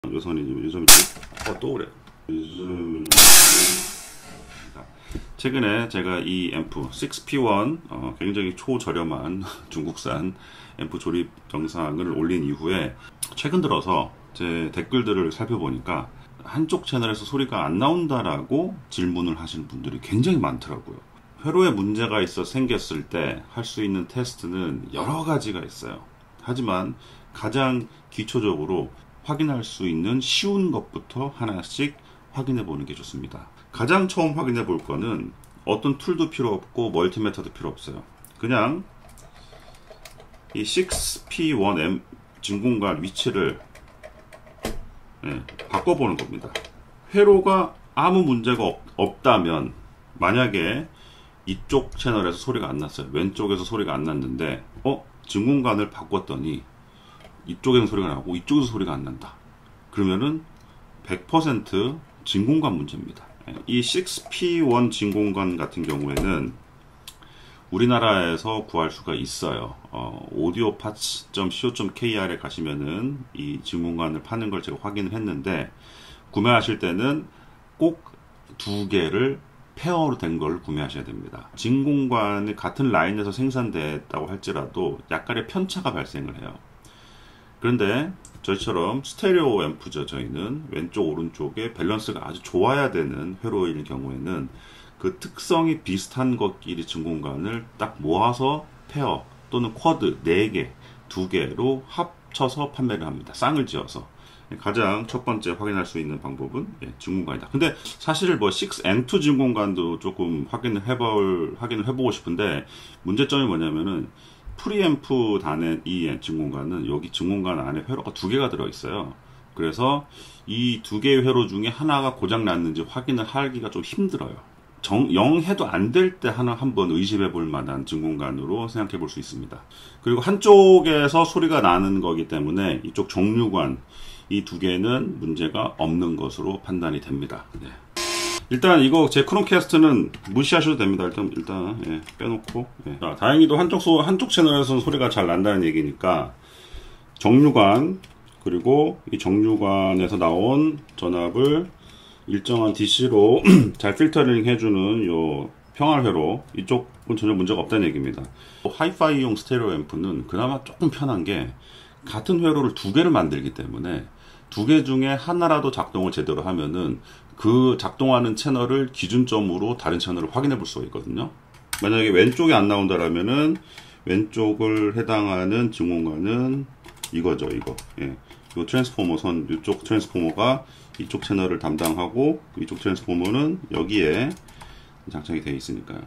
요선이 요즘 또 그래. 최근에 제가 이 앰프 6P1 굉장히 초저렴한 중국산 앰프 조립 영상을 올린 이후에 최근 들어서 제 댓글들을 살펴보니까 한쪽 채널에서 소리가 안 나온다라고 질문을 하시는 분들이 굉장히 많더라고요. 회로에 문제가 있어 생겼을 때 할 수 있는 테스트는 여러 가지가 있어요. 하지만 가장 기초적으로 확인할 수 있는 쉬운 것부터 하나씩 확인해 보는 게 좋습니다. 가장 처음 확인해 볼 거는 어떤 툴도 필요 없고 멀티미터도 필요 없어요. 그냥 이 6P1M 진공관 위치를 바꿔보는 겁니다. 회로가 아무 문제가 없다면, 만약에 이쪽 채널에서 소리가 안 났어요. 왼쪽에서 소리가 안 났는데 진공관을 바꿨더니 이쪽에는 소리가 나고 이쪽에서 소리가 안 난다. 그러면은 100% 진공관 문제입니다. 이 6P1 진공관 같은 경우에는 우리나라에서 구할 수가 있어요. audioparts.co.kr에 가시면은 이 진공관을 파는 걸 제가 확인을 했는데, 구매하실 때는 꼭 두 개를 페어로 된 걸 구매하셔야 됩니다. 진공관이 같은 라인에서 생산됐다고 할지라도 약간의 편차가 발생을 해요. 그런데 저희처럼 스테레오 앰프죠. 저희는 왼쪽 오른쪽에 밸런스가 아주 좋아야 되는 회로일 경우에는 그 특성이 비슷한 것끼리 진공관을 딱 모아서 페어 또는 쿼드 4개, 2개로 합쳐서 판매를 합니다. 쌍을 지어서. 가장 첫 번째 확인할 수 있는 방법은 진공관이다. 근데 사실 뭐 6N2 진공관도 조금 확인을 해보고 싶은데, 문제점이 뭐냐면은 프리앰프 단의 이 진공관은 여기 진공관 안에 회로가 2개가 들어있어요. 그래서 이 2개의 회로 중에 하나가 고장 났는지 확인을 하기가 좀 힘들어요. 영 해도 안 될 때 한번 의심해 볼 만한 진공관으로 생각해 볼 수 있습니다. 그리고 한쪽에서 소리가 나는 거기 때문에 이쪽 정류관, 이 2개는 문제가 없는 것으로 판단이 됩니다. 일단 이거 제 크롬캐스트는 무시하셔도 됩니다. 일단 빼놓고. 자, 다행히도 한쪽 채널에서는 소리가 잘 난다는 얘기니까 정류관, 그리고 이 정류관에서 나온 전압을 일정한 DC로 잘 필터링 해주는 요 평활회로, 이쪽은 전혀 문제가 없다는 얘기입니다. 하이파이용 스테레오 앰프는 그나마 조금 편한 게 같은 회로를 2개를 만들기 때문에 2개 중에 하나라도 작동을 제대로 하면은 그 작동하는 채널을 기준점으로 다른 채널을 확인해 볼 수가 있거든요. 만약에 왼쪽이 안 나온다라면은 왼쪽을 해당하는 진공관은 이거죠, 이거. 이 트랜스포머 선, 이쪽 트랜스포머가 이쪽 채널을 담당하고, 이쪽 트랜스포머는 여기에 장착이 되어 있으니까요.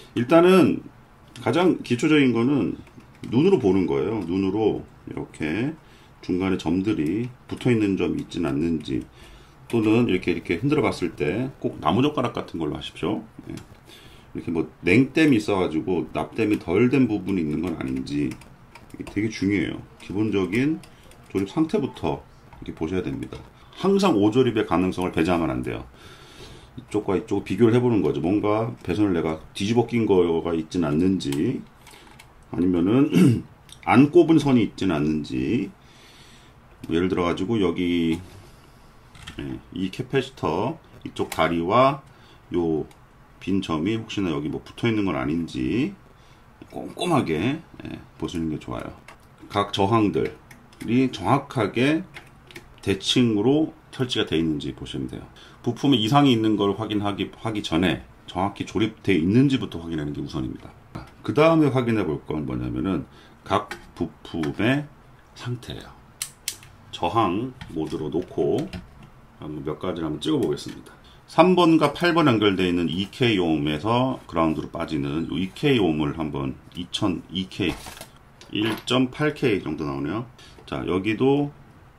일단은 가장 기초적인 거는 눈으로 보는 거예요. 눈으로 이렇게 중간에 점들이 붙어 있는 점이 있진 않는지, 또는 이렇게 흔들어 봤을 때 꼭 나무젓가락 같은 걸로 하십시오. 이렇게 뭐 냉댐이 있어가지고 납땜이 덜 된 부분이 있는 건 아닌지, 이게 되게 중요해요. 기본적인 조립 상태부터 이렇게 보셔야 됩니다. 항상 오조립의 가능성을 배제하면 안 돼요. 이쪽과 이쪽을 비교를 해보는 거죠. 뭔가 배선을 내가 뒤집어 낀 거가 있진 않는지, 아니면은 안 꼽은 선이 있진 않는지. 예를 들어 가지고 여기 이 캐패시터 이쪽 다리와 요 빈 점이 혹시나 여기 뭐 붙어 있는 건 아닌지 꼼꼼하게 보시는 게 좋아요. 각 저항들이 정확하게 대칭으로 설치가 되어 있는지 보시면 돼요. 부품에 이상이 있는 걸 확인하기 전에 정확히 조립되어 있는지부터 확인하는 게 우선입니다. 그 다음에 확인해 볼 건 뭐냐면은 각 부품의 상태예요. 저항 모드로 놓고 몇 가지를 한번 찍어 보겠습니다. 3번과 8번 연결되어 있는 2K옴에서 그라운드로 빠지는 이 2K옴을 한번 2K 1.8K 정도 나오네요. 자, 여기도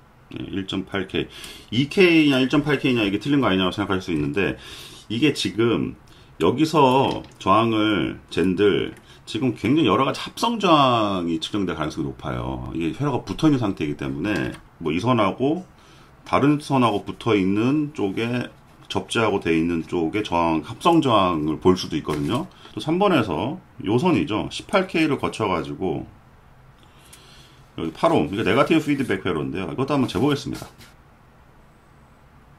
1.8K 2K냐 1.8K냐 이게 틀린 거 아니냐고 생각할 수 있는데, 이게 지금 여기서 저항을 잰들 지금 굉장히 여러가지 합성 저항이 측정될 가능성이 높아요. 이게 회로가 붙어있는 상태이기 때문에 뭐 이 선하고 다른 선하고 붙어있는 쪽에 접지하고 되어 있는 쪽에 합성 저항을 볼 수도 있거든요. 또 3번에서 요 선이죠. 18K를 거쳐가지고 여기 8옴, 이게 네거티브 피드백 회로인데요. 이것도 한번 재보겠습니다.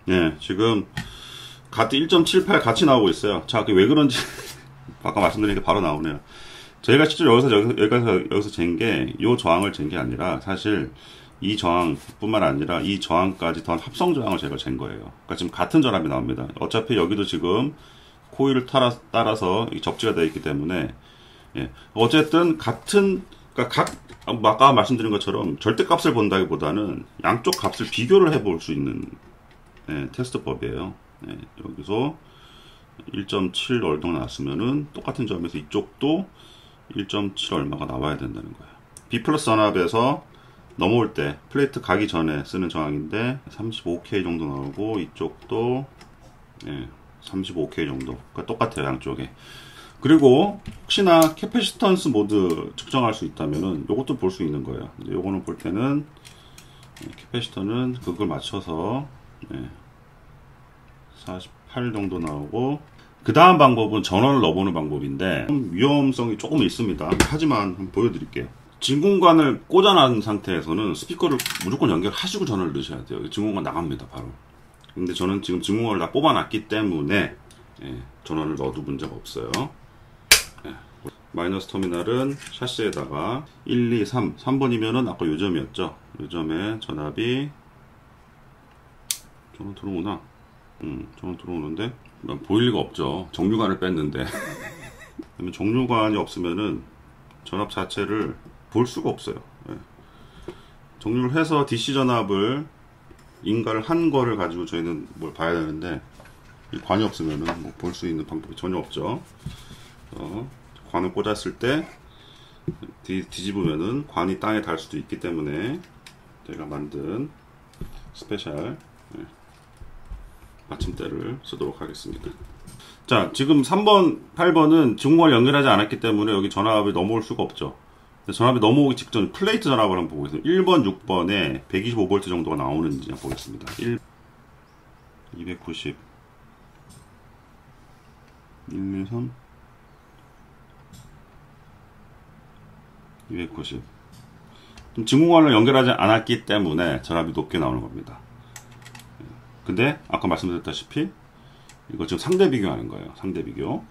네, 지금 가트 1.78 같이 나오고 있어요. 자, 그게 왜 그런지 아까 말씀드린 게 바로 나오네요. 저희가 실제로 여기서 잰 게 이 저항을 잰 게 아니라 사실 이 저항뿐만 아니라 이 저항까지 더한 합성 저항을 제가 잰 거예요. 그러니까 지금 같은 전압이 나옵니다. 어차피 여기도 지금 코일을 따라서 접지가 되어 있기 때문에 예. 어쨌든 같은 그러니까 아까 말씀드린 것처럼 절대값을 본다기보다는 양쪽 값을 비교를 해볼 수 있는 예, 테스트법이에요. 예, 여기서 1.7 얼마 나왔으면은 똑같은 점에서 이쪽도 1.7 얼마가 나와야 된다는 거예요. B 플러스 전압에서 넘어올 때 플레이트 가기 전에 쓰는 저항인데 35K 정도 나오고 이쪽도 예, 35K 정도. 그러니까 똑같아요, 양쪽에. 그리고 혹시나 캐패시턴스 모드 측정할 수 있다면은 요것도 볼 수 있는 거예요. 근데 요거는 볼 때는 캐패시터는 그걸 맞춰서 48 정도 나오고 그 다음 방법은 전원을 넣어보는 방법인데 위험성이 조금 있습니다. 하지만 한번 보여드릴게요. 진공관을 꽂아놓은 상태에서는 스피커를 무조건 연결하시고 전원을 넣으셔야 돼요. 진공관 나갑니다, 바로. 근데 저는 지금 진공관을 다 뽑아놨기 때문에 전원을 넣어도 문제가 없어요. 마이너스 터미널은 샤시에다가 1, 2, 3, 3번이면은 아까 요점이었죠. 요점에 전압이 전원 들어오나? 전원 들어오는데 보일 리가 없죠. 정류관을 뺐는데 정류관이 없으면은 전압 자체를 볼 수가 없어요. 정류를 해서 DC 전압을 인가를 한 거를 가지고 저희는 뭘 봐야 되는데 이 관이 없으면은 뭐 볼 수 있는 방법이 전혀 없죠. 관을 꽂았을 때 뒤집으면은 관이 땅에 닿을 수도 있기 때문에 제가 만든 스페셜 받침대를 쓰도록 하겠습니다. 자, 지금 3번, 8번은 진공관을 연결하지 않았기 때문에 여기 전압이 넘어올 수가 없죠. 전압이 넘어오기 직전 플레이트 전압을 한번 보겠습니다. 1번, 6번에 125V 정도가 나오는지 한번 보겠습니다. 290 1, 2, 3 290 진공관을 연결하지 않았기 때문에 전압이 높게 나오는 겁니다. 근데 아까 말씀드렸다시피 이거 지금 상대 비교하는 거예요. 상대 비교.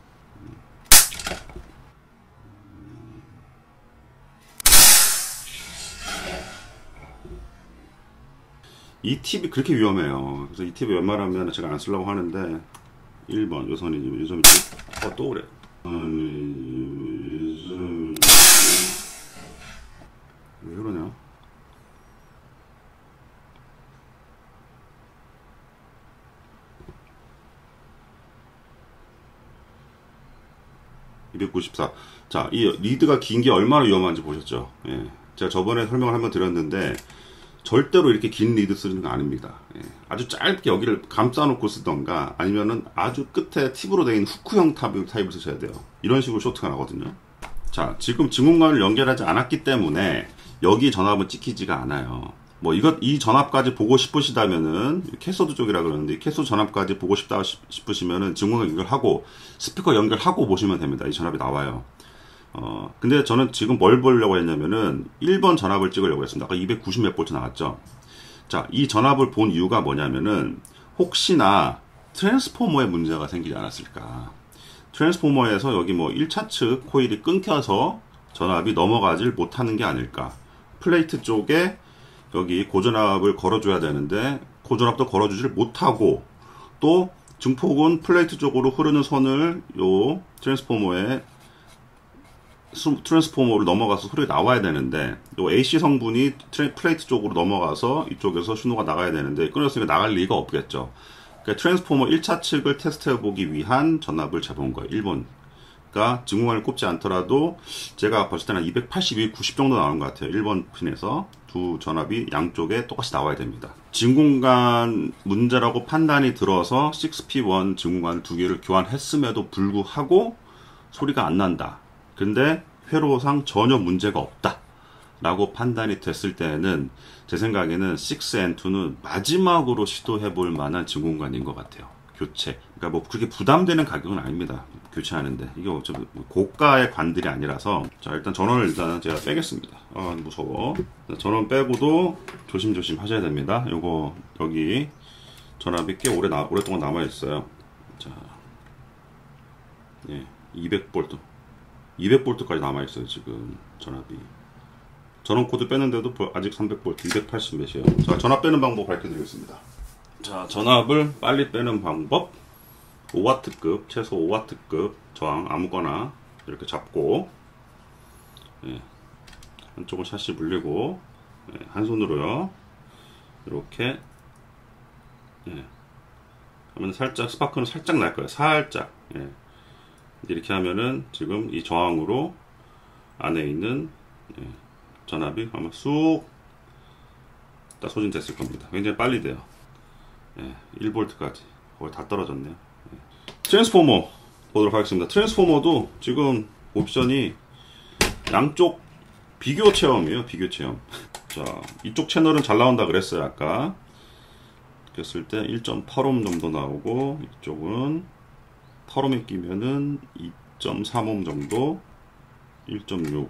이 팁이 그렇게 위험해요. 그래서 이 팁이 웬만하면 제가 안 쓰려고 하는데 1번 요점이 또 그래. 왜 그러냐? (294) 자, 이 리드가 긴 게 얼마나 위험한지 보셨죠? 예. 제가 저번에 설명을 한번 드렸는데 절대로 이렇게 긴 리드 쓰는 거 아닙니다. 예. 아주 짧게 여기를 감싸 놓고 쓰던가 아니면은 아주 끝에 팁으로 되어 있는 후크형 타입을 쓰셔야 돼요. 이런 식으로 쇼트가 나거든요. 자, 지금 진공관을 연결하지 않았기 때문에 여기 전압은 찍히지가 않아요. 뭐 이 전압까지 보고 싶으시다면은 캐소드 쪽이라 그러는데 캐소드 전압까지 보고 싶다 싶으시면은 진공관 연결하고 스피커 연결하고 보시면 됩니다. 이 전압이 나와요. 근데 저는 지금 뭘 보려고 했냐면은 1번 전압을 찍으려고 했습니다. 아까 290 몇 볼트 나왔죠. 자, 이 전압을 본 이유가 뭐냐면은 혹시나 트랜스포머에 문제가 생기지 않았을까. 트랜스포머에서 여기 뭐 1차 측 코일이 끊겨서 전압이 넘어가질 못하는 게 아닐까. 플레이트 쪽에 여기 고전압을 걸어줘야 되는데 고전압도 걸어주질 못하고 또 증폭은 플레이트 쪽으로 흐르는 선을 요 트랜스포머로 넘어가서 소리가 나와야 되는데 요 AC 성분이 플레이트 쪽으로 넘어가서 이쪽에서 신호가 나가야 되는데 끊었으니까 나갈 리가 없겠죠. 그러니까 트랜스포머 1차 측을 테스트해 보기 위한 전압을 잡은 거예요. 1번. 그러니까 진공관을 꼽지 않더라도 제가 봤을 때는 282, 90 정도 나오는 것 같아요. 1번 핀에서 두 전압이 양쪽에 똑같이 나와야 됩니다. 진공관 문제라고 판단이 들어서 6P1 진공관 두 개를 교환했음에도 불구하고 소리가 안 난다. 근데 회로상 전혀 문제가 없다 라고 판단이 됐을 때는 제 생각에는 6N2는 마지막으로 시도해 볼 만한 진공관인 것 같아요. 교체. 그러니까 뭐 그렇게 부담되는 가격은 아닙니다. 교체하는데 이게 어차피 고가의 관들이 아니라서. 자, 일단 전원을 일단 제가 빼겠습니다. 아, 무서워. 전원 빼고도 조심조심 하셔야 됩니다. 요거 여기 전압이 꽤 오랫동안 남아있어요. 자, 예, 200V 200V까지 남아있어요. 지금 전압이. 전원 코드 빼는데도 아직 300V 280V이에요. 자, 전압 빼는 방법 밝혀드리겠습니다. 자, 전압을 빨리 빼는 방법, 5W급, 최소 5W급 저항 아무거나 이렇게 잡고, 예, 한쪽을 샷시 물리고, 예, 한 손으로요 이렇게, 예, 하면 살짝 스파크는 살짝 날 거예요. 살짝. 예. 이렇게 하면은 지금 이 저항으로 안에 있는, 예, 전압이 아마 쑥 다 소진됐을 겁니다. 굉장히 빨리 돼요. 예, 1V까지 거의 다 떨어졌네요. 예. 트랜스포머 보도록 하겠습니다. 트랜스포머도 지금 옵션이 양쪽 비교 체험이에요. 비교 체험. 자, 이쪽 채널은 잘 나온다 그랬어요. 아까 꼈을 때 1.8옴 정도 나오고, 이쪽은 8옴이 끼면은 2.3옴 정도, 1.6,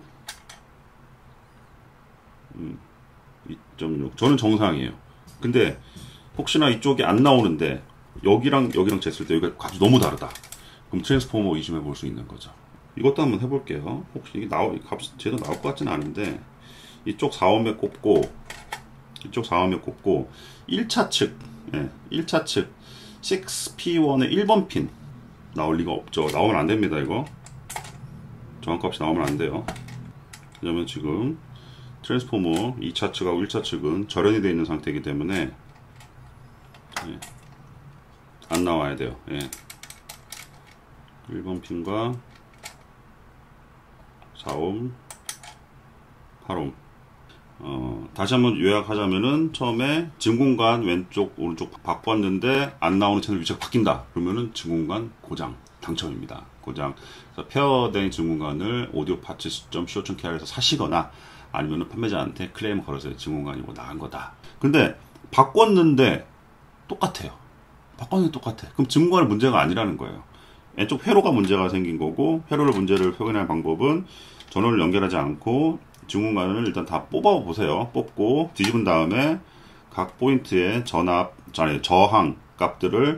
2.6. 저는 정상이에요. 근데 혹시나 이쪽이 안 나오는데 여기랑 쟀을 때 여기가 값이 너무 다르다. 그럼 트랜스포머 의심해 볼 수 있는 거죠. 이것도 한번 해볼게요. 혹시 이게 값이 제대로 나올 것 같지는 않은데, 이쪽 4옴에 꼽고, 이쪽 4옴에 꼽고, 1차 측, 예, 1차 측 6P1의 1번 핀 나올 리가 없죠. 나오면 안 됩니다. 이거 정확값이 나오면 안 돼요. 왜냐면 지금 트랜스포머 2차 측하고 1차 측은 절연이 되어 있는 상태이기 때문에, 예, 안 나와야 돼요. 예. 1번 핀과 4옴, 8옴. 다시 한번 요약하자면은, 처음에 진공관 왼쪽 오른쪽 바꿨는데 안 나오는 채널 위치가 바뀐다. 그러면은 진공관 고장 당첨입니다. 고장. 그래서 페어된 진공관을 audioparts.co.kr에서 사시거나, 아니면은 판매자한테 클레임 걸어서 진공관이 뭐 나간 거다. 근데 바꿨는데 똑같아요. 바꿨는데 똑같아. 그럼 진공관은 문제가 아니라는 거예요. 왼쪽 회로가 문제가 생긴 거고, 회로를 문제를 확인할 방법은 전원을 연결하지 않고 진공관을 일단 다 뽑아 보세요. 뽑고 뒤집은 다음에 각 포인트의 저항 값들을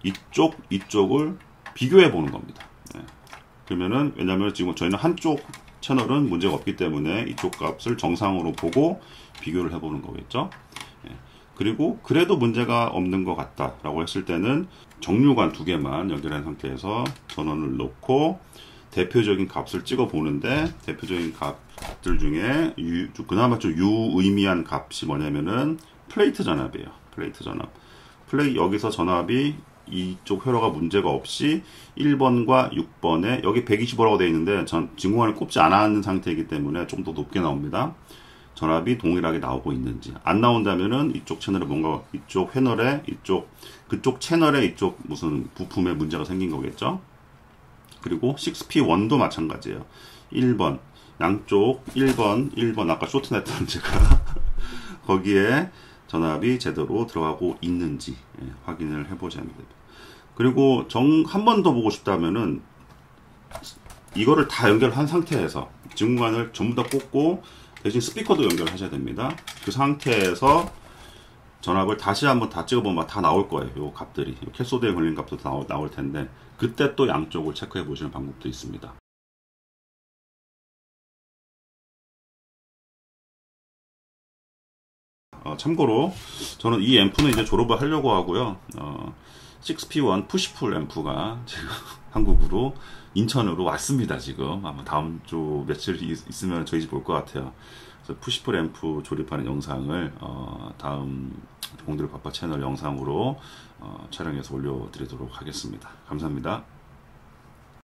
이쪽을 비교해 보는 겁니다. 네. 그러면은, 왜냐면 지금 저희는 한쪽 채널은 문제가 없기 때문에 이쪽 값을 정상으로 보고 비교를 해 보는 거겠죠. 네. 그리고 그래도 문제가 없는 것 같다 라고 했을 때는 정류관 2개만 연결한 상태에서 전원을 놓고 대표적인 값을 찍어 보는데, 대표적인 값들 중에 그나마 좀 유의미한 값이 뭐냐면은 플레이트 전압이에요. 플레이트 전압. 여기서 전압이 이쪽 회로가 문제가 없이 1번과 6번에 여기 125라고 되어 있는데 진공관을 꼽지 않았는 상태이기 때문에 좀 더 높게 나옵니다. 전압이 동일하게 나오고 있는지. 안 나온다면은 이쪽 채널에 뭔가, 이쪽 회널에 그쪽 채널에 이쪽 무슨 부품에 문제가 생긴 거겠죠. 그리고 6P1도 마찬가지예요. 1번 양쪽 1번 아까 쇼트 냈던 제가 거기에 전압이 제대로 들어가고 있는지, 예, 확인을 해보셔야 됩니다. 그리고 한 번 더 보고 싶다면은 이거를 다 연결한 상태에서 진공관을 전부 다 꽂고 대신 스피커도 연결하셔야 됩니다. 그 상태에서 전압을 다시 한번 다 찍어보면 다 나올 거예요. 요 값들이. 요 캐소드에 걸린 값도 나올 텐데, 그때 또 양쪽을 체크해 보시는 방법도 있습니다. 참고로 저는 이 앰프는 이제 졸업을 하려고 하고요. 6P1 푸시풀 앰프가 지금 한국으로 인천으로 왔습니다. 지금 아마 다음 주 며칠 있으면 저희 집 올 것 같아요. 그래서 푸시풀 앰프 조립하는 영상을 다음 공들의 바빠 채널 영상으로 촬영해서 올려드리도록 하겠습니다. 감사합니다.